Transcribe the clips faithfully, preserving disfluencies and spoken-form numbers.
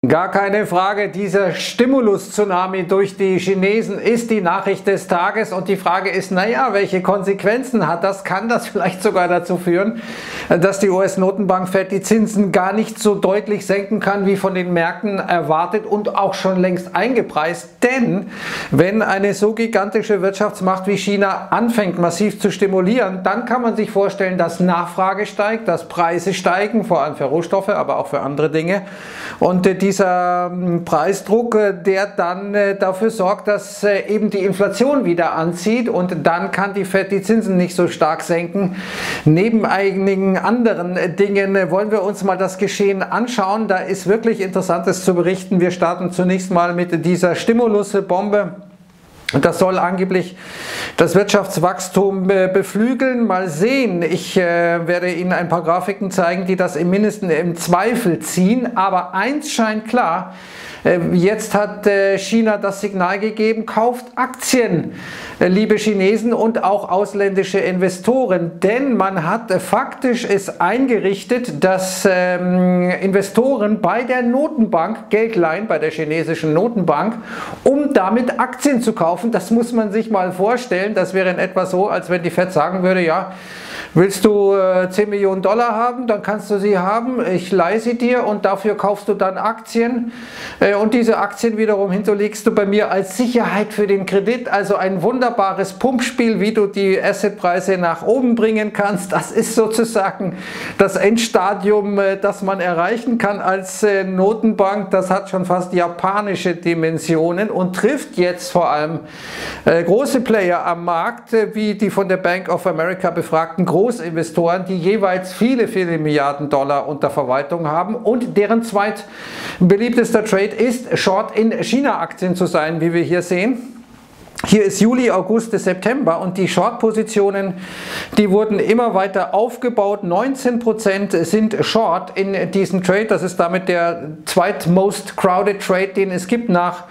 Gar keine Frage, dieser Stimulus-Tsunami durch die Chinesen ist die Nachricht des Tages und die Frage ist, naja, welche Konsequenzen hat das? Kann das vielleicht sogar dazu führen, dass die U S-Notenbank Fed die Zinsen gar nicht so deutlich senken kann, wie von den Märkten erwartet und auch schon längst eingepreist? Denn wenn eine so gigantische Wirtschaftsmacht wie China anfängt, massiv zu stimulieren, dann kann man sich vorstellen, dass Nachfrage steigt, dass Preise steigen, vor allem für Rohstoffe, aber auch für andere Dinge. Und die Dieser Preisdruck, der dann dafür sorgt, dass eben die Inflation wieder anzieht und dann kann die Fed die Zinsen nicht so stark senken. Neben einigen anderen Dingen wollen wir uns mal das Geschehen anschauen. Da ist wirklich Interessantes zu berichten. Wir starten zunächst mal mit dieser Stimulusbombe. Und das soll angeblich das Wirtschaftswachstum beflügeln. Mal sehen, ich äh, werde Ihnen ein paar Grafiken zeigen, die das im Mindesten im Zweifel ziehen. Aber eins scheint klar, äh, jetzt hat äh, China das Signal gegeben, kauft Aktien, äh, liebe Chinesen und auch ausländische Investoren. Denn man hat äh, faktisch es eingerichtet, dass ähm, Investoren bei der Notenbank Geld leihen, bei der chinesischen Notenbank, um damit Aktien zu kaufen. Das muss man sich mal vorstellen. Das wäre in etwa so, als wenn die Fed sagen würde, ja, willst du äh, zehn Millionen Dollar haben, dann kannst du sie haben, ich leihe sie dir und dafür kaufst du dann Aktien äh, und diese Aktien wiederum hinterlegst du bei mir als Sicherheit für den Kredit. Also ein wunderbares Pumpspiel, wie du die Assetpreise nach oben bringen kannst. Das ist sozusagen das Endstadium, äh, das man erreichen kann als äh, Notenbank. Das hat schon fast japanische Dimensionen und trifft jetzt vor allem äh, große Player am Markt, äh, wie die von der Bank of America befragten Großinvestoren, die jeweils viele, viele Milliarden Dollar unter Verwaltung haben und deren zweitbeliebtester Trade ist, Short in China-Aktien zu sein, wie wir hier sehen. Hier ist Juli, August, September und die Short-Positionen, die wurden immer weiter aufgebaut. neunzehn Prozent sind Short in diesem Trade. Das ist damit der zweitmost crowded Trade, den es gibt nach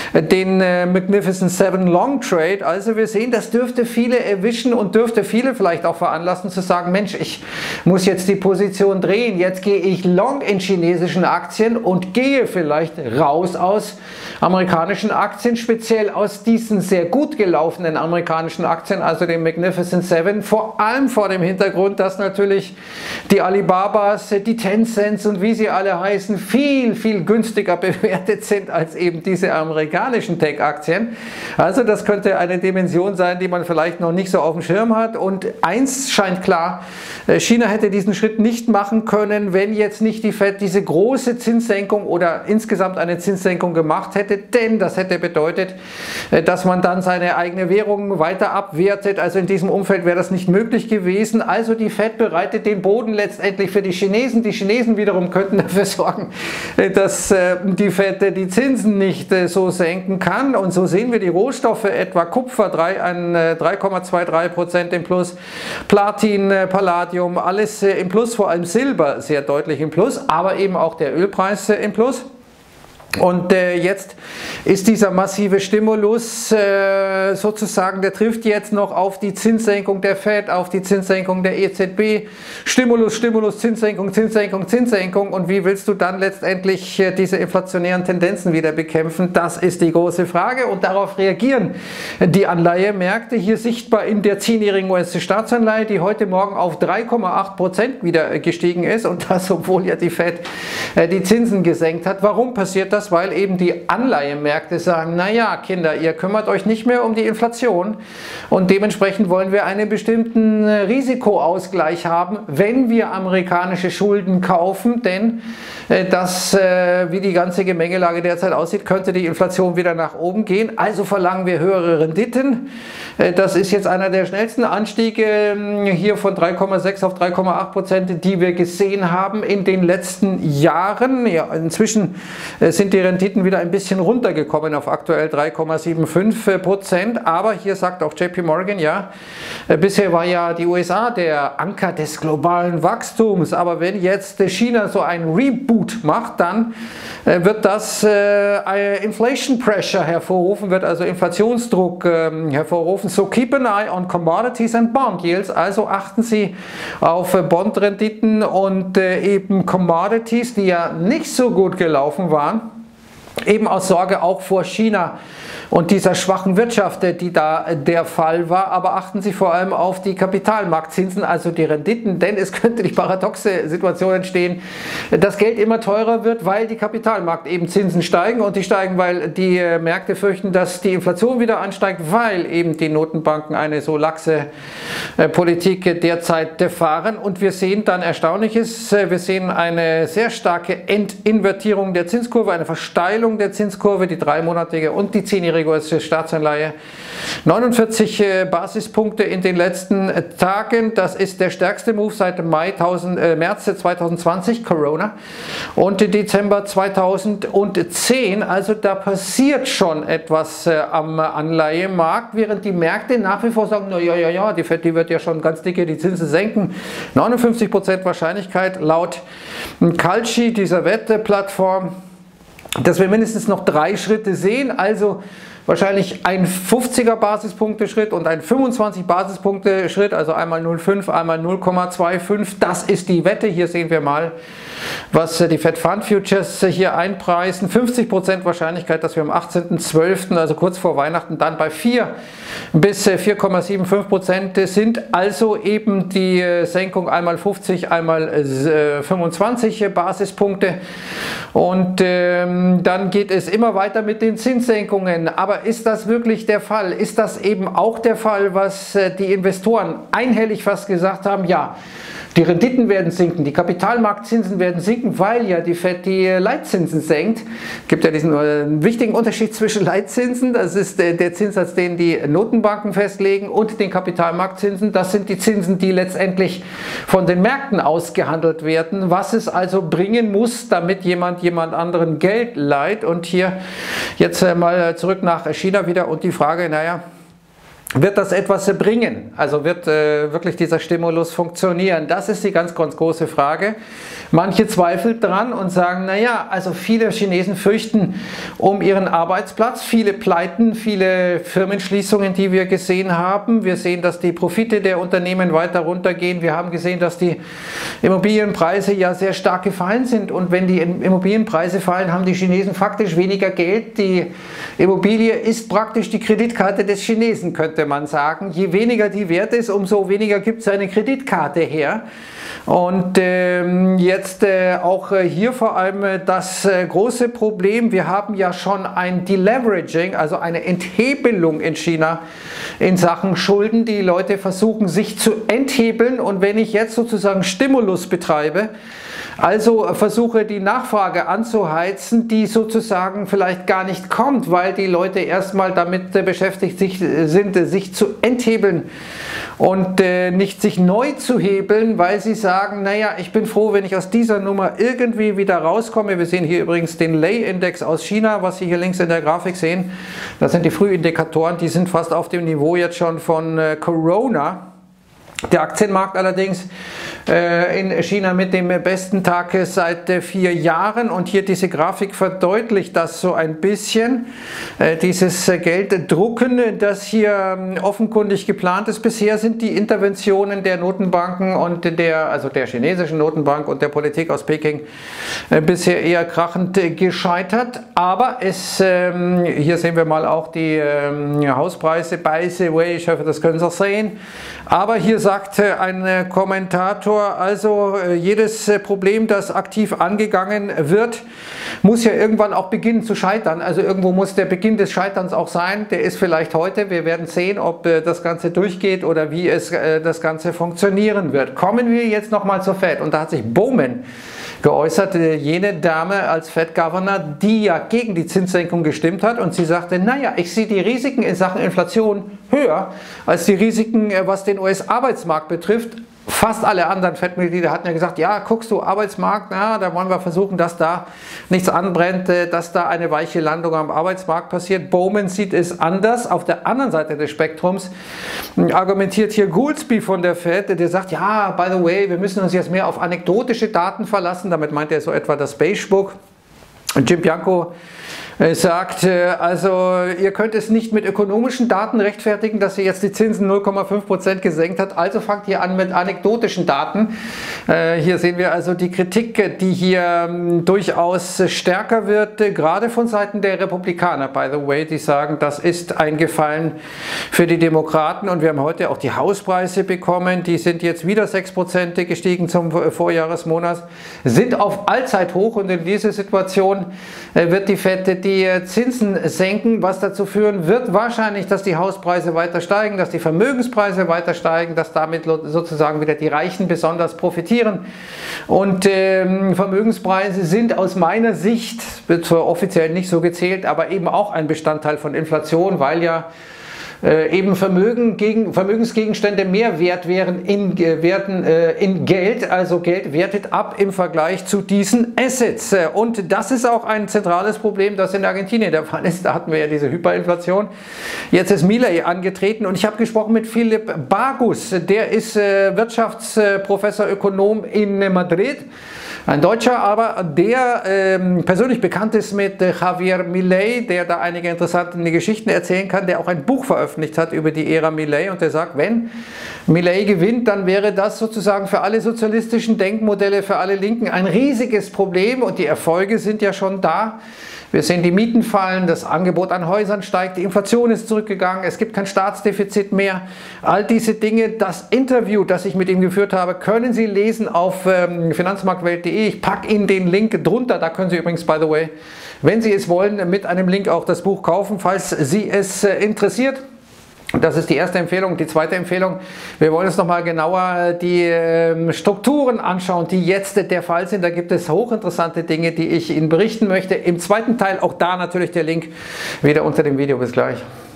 den Magnificent Seven Long Trade. Also wir sehen, das dürfte viele erwischen und dürfte viele vielleicht auch veranlassen zu sagen, Mensch, ich muss jetzt die Position drehen. Jetzt gehe ich long in chinesischen Aktien und gehe vielleicht raus aus amerikanischen Aktien, speziell aus diesen sehr gut gelaufenen amerikanischen Aktien, also den Magnificent Seven, vor allem vor dem Hintergrund, dass natürlich die Alibabas, die Tencents und wie sie alle heißen, viel, viel günstiger bewertet sind als eben diese amerikanischen Tech-Aktien. Also das könnte eine Dimension sein, die man vielleicht noch nicht so auf dem Schirm hat. Und eins scheint klar, China hätte diesen Schritt nicht machen können, wenn jetzt nicht die Fed diese große Zinssenkung oder insgesamt eine Zinssenkung gemacht hätte, denn das hätte bedeutet, dass man dann seine eigene Währung weiter abwertet. Also in diesem Umfeld wäre das nicht möglich gewesen. Also die Fed bereitet den Boden letztendlich für die Chinesen. Die Chinesen wiederum könnten dafür sorgen, dass die Fed die Zinsen nicht so senken kann. Und so sehen wir die Rohstoffe, etwa Kupfer drei Komma drei Prozent im Plus, Platin, Palladium, alles im Plus, vor allem Silber sehr deutlich im Plus, aber eben auch der Ölpreis im Plus. Und äh, jetzt ist dieser massive Stimulus äh, sozusagen, der trifft jetzt noch auf die Zinssenkung der Fed, auf die Zinssenkung der E Z B. Stimulus, Stimulus, Zinssenkung, Zinssenkung, Zinssenkung. Und wie willst du dann letztendlich äh, diese inflationären Tendenzen wieder bekämpfen? Das ist die große Frage und darauf reagieren die Anleihemärkte. Hier sichtbar in der zehnjährigen U S-Staatsanleihe, die heute Morgen auf drei Komma acht Prozent wieder gestiegen ist und das, obwohl ja die Fed äh, die Zinsen gesenkt hat. Warum passiert das? Weil eben die Anleihemärkte sagen, naja, Kinder, ihr kümmert euch nicht mehr um die Inflation und dementsprechend wollen wir einen bestimmten Risikoausgleich haben, wenn wir amerikanische Schulden kaufen, denn äh, das, äh, wie die ganze Gemengelage derzeit aussieht, könnte die Inflation wieder nach oben gehen, also verlangen wir höhere Renditen. Äh, das ist jetzt einer der schnellsten Anstiege äh, hier von drei Komma sechs auf drei Komma acht Prozent, die wir gesehen haben in den letzten Jahren. Ja, inzwischen äh, sind sind die Renditen wieder ein bisschen runtergekommen auf aktuell drei Komma fünfundsiebzig Prozent. Aber hier sagt auch J P Morgan, ja, bisher war ja die U S A der Anker des globalen Wachstums. Aber wenn jetzt China so ein Reboot macht, dann wird das äh, Inflation Pressure hervorrufen, wird also Inflationsdruck äh, hervorrufen. So keep an eye on commodities and bond yields. Also achten Sie auf äh, Bondrenditen und äh, eben Commodities, die ja nicht so gut gelaufen waren. Eben aus Sorge auch vor China und dieser schwachen Wirtschaft, die da der Fall war. Aber achten Sie vor allem auf die Kapitalmarktzinsen, also die Renditen, denn es könnte die paradoxe Situation entstehen, dass Geld immer teurer wird, weil die Kapitalmarkt eben Zinsen steigen und die steigen, weil die Märkte fürchten, dass die Inflation wieder ansteigt, weil eben die Notenbanken eine so laxe Politik derzeit fahren. Und wir sehen dann Erstaunliches, wir sehen eine sehr starke Entinvertierung der Zinskurve, eine Versteilung der Zinskurve, die dreimonatige und die zehnjährige U S-Staatsanleihe. neunundvierzig Basispunkte in den letzten Tagen, das ist der stärkste Move seit Mai tausend, äh, März zweitausendzwanzig, Corona, und Dezember zweitausendzehn, also da passiert schon etwas äh, am Anleihemarkt, während die Märkte nach wie vor sagen, na ja, ja, ja, die Fed, die wird ja schon ganz dicke die Zinsen senken. neunundfünfzig Prozent Wahrscheinlichkeit laut Kalshi, dieser Wettplattform, dass wir mindestens noch drei Schritte sehen, also wahrscheinlich ein fünfziger Basispunkte-Schritt und ein fünfundzwanzig Basispunkte-Schritt, also einmal null Komma fünf, einmal null Komma fünfundzwanzig. Das ist die Wette. Hier sehen wir mal, was die Fed Fund Futures hier einpreisen. fünfzig Prozent Wahrscheinlichkeit, dass wir am achtzehnten zwölften, also kurz vor Weihnachten, dann bei vier bis vier Komma fünfundsiebzig Prozent sind. Also eben die Senkung einmal fünfzig, einmal fünfundzwanzig Basispunkte. Und ähm, dann geht es immer weiter mit den Zinssenkungen. Aber ist das wirklich der Fall? Ist das eben auch der Fall, was die Investoren einhellig fast gesagt haben? Ja, die Renditen werden sinken, die Kapitalmarktzinsen werden sinken, weil ja die Fed die Leitzinsen senkt. Es gibt ja diesen äh, wichtigen Unterschied zwischen Leitzinsen, das ist äh, der Zinssatz, den die Notenbanken festlegen, und den Kapitalmarktzinsen. Das sind die Zinsen, die letztendlich von den Märkten ausgehandelt werden, was es also bringen muss, damit jemand jemand anderen Geld leiht. Und hier jetzt äh, mal zurück nach China wieder und die Frage, naja, wird das etwas bringen? Also wird äh, wirklich dieser Stimulus funktionieren? Das ist die ganz, ganz große Frage. Manche zweifeln dran und sagen, naja, also viele Chinesen fürchten um ihren Arbeitsplatz, viele Pleiten, viele Firmenschließungen, die wir gesehen haben. Wir sehen, dass die Profite der Unternehmen weiter runtergehen. Wir haben gesehen, dass die Immobilienpreise ja sehr stark gefallen sind. Und wenn die Immobilienpreise fallen, haben die Chinesen faktisch weniger Geld. Die Immobilie ist praktisch die Kreditkarte des Chinesen, könnte man sagen. Je weniger die wert ist, umso weniger gibt es eine Kreditkarte her. Und ähm, jetzt äh, auch äh, hier vor allem äh, das äh, große Problem, wir haben ja schon ein Deleveraging, also eine Enthebelung in China in Sachen Schulden. Die Leute versuchen sich zu enthebeln, und wenn ich jetzt sozusagen Stimulus betreibe, also versuche die Nachfrage anzuheizen, die sozusagen vielleicht gar nicht kommt, weil die Leute erstmal damit beschäftigt sind, sich zu enthebeln und nicht sich neu zu hebeln, weil sie sagen, naja, ich bin froh, wenn ich aus dieser Nummer irgendwie wieder rauskomme. Wir sehen hier übrigens den Lei-Index aus China, was Sie hier links in der Grafik sehen. Das sind die Frühindikatoren, die sind fast auf dem Niveau jetzt schon von Corona. Der Aktienmarkt allerdings äh, in China mit dem besten Tag seit äh, vier Jahren, und hier diese Grafik verdeutlicht das so ein bisschen, äh, dieses äh, Gelddrucken, das hier äh, offenkundig geplant ist. Bisher sind die Interventionen der Notenbanken und der, also der chinesischen Notenbank und der Politik aus Peking äh, bisher eher krachend äh, gescheitert, aber es, äh, hier sehen wir mal auch die äh, Hauspreise, by the way, ich hoffe, das können Sie auch sehen, aber hier sagte ein Kommentator, also jedes Problem, das aktiv angegangen wird, muss ja irgendwann auch beginnen zu scheitern. Also irgendwo muss der Beginn des Scheiterns auch sein. Der ist vielleicht heute. Wir werden sehen, ob das Ganze durchgeht oder wie es das Ganze funktionieren wird. Kommen wir jetzt nochmal zur Fed. Und da hat sich Bowman geäußert, jene Dame als Fed Governor, die ja gegen die Zinssenkung gestimmt hat, und sie sagte, naja, ich sehe die Risiken in Sachen Inflation höher als die Risiken, was den U S-Arbeitsmarkt betrifft. fast alle anderen Fed-Mitglieder hatten ja gesagt, ja, guckst du, Arbeitsmarkt, na, da wollen wir versuchen, dass da nichts anbrennt, dass da eine weiche Landung am Arbeitsmarkt passiert. Bowman sieht es anders. Auf der anderen Seite des Spektrums argumentiert hier Goolsbee von der Fed, der sagt, ja, by the way, wir müssen uns jetzt mehr auf anekdotische Daten verlassen. Damit meint er so etwa das Beige Book. Und Jim Bianco sagt, also ihr könnt es nicht mit ökonomischen Daten rechtfertigen, dass ihr jetzt die Zinsen null Komma fünf Prozent gesenkt hat, also fangt ihr an mit anekdotischen Daten. Hier sehen wir also die Kritik, die hier durchaus stärker wird, gerade von Seiten der Republikaner, by the way, die sagen, das ist ein Gefallen für die Demokraten, und wir haben heute auch die Hauspreise bekommen, die sind jetzt wieder sechs Prozent gestiegen zum Vorjahresmonat, sind auf Allzeithoch, und in dieser Situation wird die Fed die die Zinsen senken, was dazu führen wird wahrscheinlich, dass die Hauspreise weiter steigen, dass die Vermögenspreise weiter steigen, dass damit sozusagen wieder die Reichen besonders profitieren. Und ähm, Vermögenspreise sind aus meiner Sicht, wird zwar offiziell nicht so gezählt, aber eben auch ein Bestandteil von Inflation, weil ja Äh, eben Vermögen gegen, Vermögensgegenstände mehr wert wären in, äh, werten, äh, in Geld, also Geld wertet ab im Vergleich zu diesen Assets. Und das ist auch ein zentrales Problem, das in Argentinien der Fall ist. Da hatten wir ja diese Hyperinflation. Jetzt ist Milei angetreten, und ich habe gesprochen mit Philipp Bagus, der ist äh, Wirtschaftsprofessor, Ökonom in Madrid. Ein Deutscher, aber der ähm, persönlich bekannt ist mit äh, Javier Milei, der da einige interessante Geschichten erzählen kann, der auch ein Buch veröffentlicht hat über die Ära Milei, und der sagt, wenn Milei gewinnt, dann wäre das sozusagen für alle sozialistischen Denkmodelle, für alle Linken ein riesiges Problem, und die Erfolge sind ja schon da. Wir sehen, die Mieten fallen, das Angebot an Häusern steigt, die Inflation ist zurückgegangen, es gibt kein Staatsdefizit mehr. All diese Dinge, das Interview, das ich mit ihm geführt habe, können Sie lesen auf ähm, finanzmarktwelt punkt de. Ich packe Ihnen den Link drunter, da können Sie übrigens, by the way, wenn Sie es wollen, mit einem Link auch das Buch kaufen, falls Sie es äh, interessiert. Das ist die erste Empfehlung. Die zweite Empfehlung, wir wollen uns nochmal genauer die äh, Strukturen anschauen, die jetzt der Fall sind. Da gibt es hochinteressante Dinge, die ich Ihnen berichten möchte. Im zweiten Teil auch da natürlich der Link wieder unter dem Video. Bis gleich.